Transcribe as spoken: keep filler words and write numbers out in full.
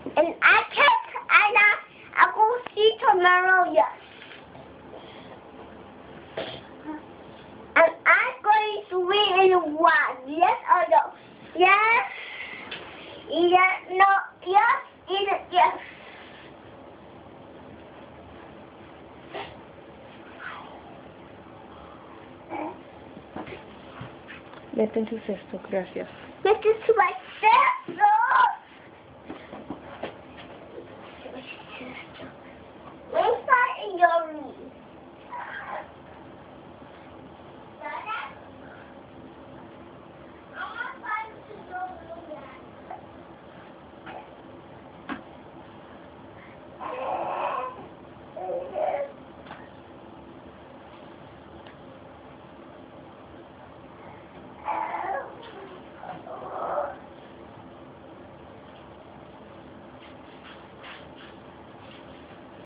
And I can't, and I, I will see tomorrow, yes. And I'm going to read in one, yes or no? Yes, yes, no, yes, either, yes. Vete en tu cesto, gracias. This is to my sister. Let's start in your room.